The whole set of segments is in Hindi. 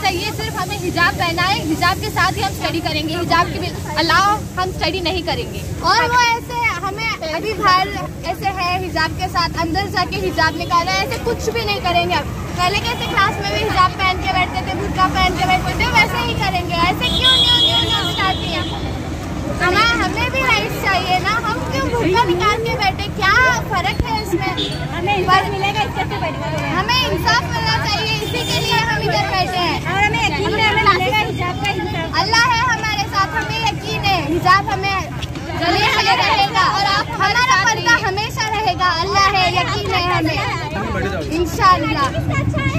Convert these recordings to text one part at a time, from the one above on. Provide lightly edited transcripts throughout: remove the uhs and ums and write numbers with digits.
चाहिए, सिर्फ हमें हिजाब पहना है, हिजाब के साथ ही हम स्टडी करेंगे, हिजाब के अलावा हम स्टडी नहीं करेंगे। और वो ऐसे हमें अभी बाहर ऐसे है हिजाब के साथ, अंदर जाके हिजाब निकाला है, ऐसे कुछ भी नहीं करेंगे। अब पहले कैसे क्लास में भी हिजाब पहन के बैठते थे, बुर्का पहन के बैठते थे, वैसे ही करेंगे। ऐसे क्यों न्यू स्टार्ट किया? हमें भी राइट्स चाहिए ना, हम क्यों बुर्का निकाल के बैठे? क्या फर्क है इसमें? हमें इंसाफ मिलेगा, इससे बैठे हमें इंसाफ मिलना चाहिए, इसी के लिए हम इधर बैठे हैं। और हमें यकीन है हमें मिलेगा हिजाब का इंसाफ। अल्लाह है हमारे साथ, हमें यकीन है हिजाब हमें हमेशा रहेगा और हमारा पर्दा हमेशा रहेगा। अल्लाह है, यकीन है हमें, इंशाअल्लाह।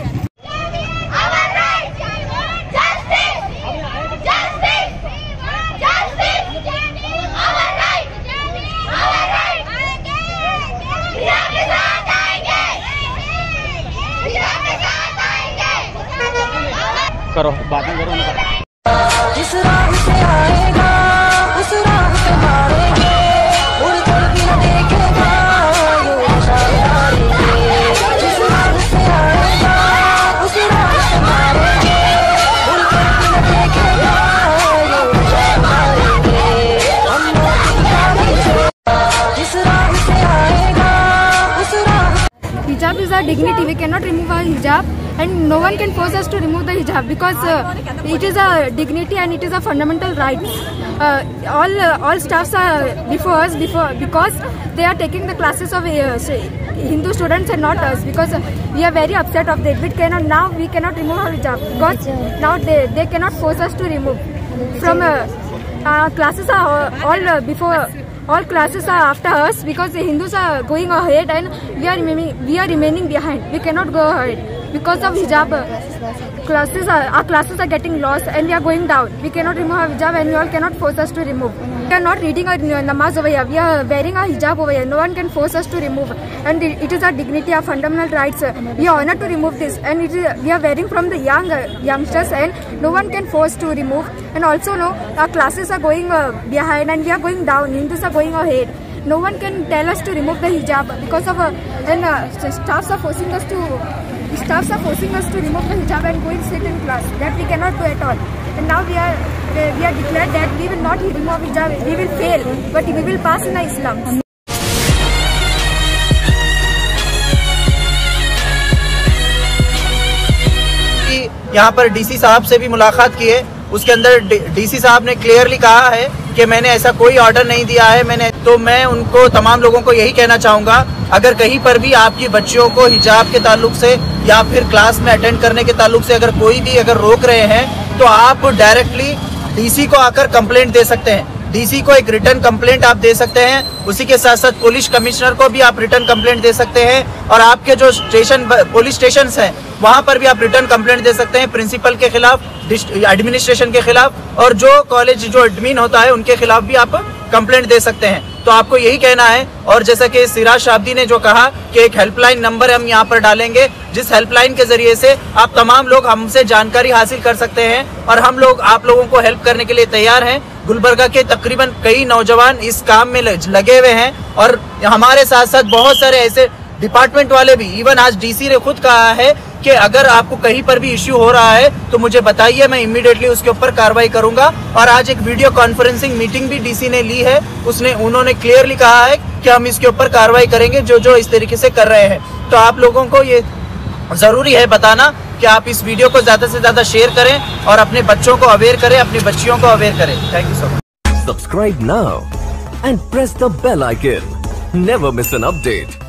करो बातें करो ना। जिस राह से आएगा उस राह पे मारेंगे, मुड़ कर भी न देखेगा यूं इशारे मारेंगे। जिस राह से आएगा उस राह पे मारेंगे, मुड़ कर भी न देखेगा यूं इशारे मारेंगे। हम जिस राह से आएगा उस राह। Hijab is our dignity. We cannot remove our hijab, and no one can force us to remove the hijab because it is a dignity and it is a fundamental right. All staffs are before us because they are taking the classes of Hindu students and not us, because we are very upset of that. We cannot remove our hijab because now they cannot force us to remove. From classes are all before. All classes are after us because the Hindus are going ahead and we are remaining behind. We cannot go ahead because of hijab. Our classes are getting lost and we are going down. We cannot remove our hijab and you all cannot force us to remove. We are not reading our namaz over here. We are wearing our hijab over here. No one can force us to remove. And it is our dignity, our fundamental rights. We are honored to remove this, and we are wearing from the youngsters, and no one can force to remove. And also, no, our classes are going behind and we are going down. Hindus are going ahead. No one can tell us to remove the hijab because of staffs are forcing us to remove the hijab and go and sit in class. That we cannot do at all. And now we are declared that we will not remove hijab. We will fail, but we will pass in Islam. यहाँ पर डीसी साहब से भी मुलाकात की है, उसके अंदर डीसी साहब ने क्लियरली कहा है कि मैंने ऐसा कोई ऑर्डर नहीं दिया है। मैं उनको तमाम लोगों को यही कहना चाहूँगा, अगर कहीं पर भी आपकी बच्चियों को हिजाब के ताल्लुक से या फिर क्लास में अटेंड करने के ताल्लुक से अगर कोई भी रोक रहे हैं, तो आप डायरेक्टली डीसी को आकर कंप्लेंट दे सकते हैं। डीसी को एक रिटर्न कंप्लेंट आप दे सकते हैं, उसी के साथ साथ पुलिस कमिश्नर को भी आप रिटर्न कंप्लेंट दे सकते हैं, और आपके जो पुलिस स्टेशन हैं वहां पर भी आप रिटर्न कंप्लेंट दे सकते हैं, प्रिंसिपल के खिलाफ, एडमिनिस्ट्रेशन के खिलाफ, और जो कॉलेज जो एडमिन होता है उनके खिलाफ भी आप कंप्लेंट दे सकते हैं। तो आपको यही कहना है। और जैसा कि सिराज शाब्दी ने जो कहा कि एक हेल्पलाइन नंबर हम यहाँ पर डालेंगे, जिस हेल्पलाइन के जरिए से आप तमाम लोग हमसे जानकारी हासिल कर सकते हैं, और हम लोग आप लोगों को हेल्प करने के लिए तैयार हैं। गुलबर्गा के तकरीबन कई नौजवान इस काम में लगे हुए हैं, और हमारे साथ साथ बहुत सारे ऐसे डिपार्टमेंट वाले भी, इवन आज डीसी ने खुद कहा है कि अगर आपको कहीं पर भी इश्यू हो रहा है तो मुझे बताइए, मैं इमीडिएटली उसके ऊपर कार्रवाई करूंगा। और आज एक वीडियो कॉन्फ्रेंसिंग मीटिंग भी डीसी ने ली है, उन्होंने क्लियरली कहा है कि हम इसके ऊपर कार्रवाई करेंगे जो इस तरीके से कर रहे हैं। तो आप लोगों को ये जरूरी है बताना कि आप इस वीडियो को ज्यादा से ज्यादा शेयर करें और अपने बच्चों को अवेयर करें, अपनी बच्चियों को अवेयर करें। Thank you so much. Subscribe now and press the bell icon. Never miss an update.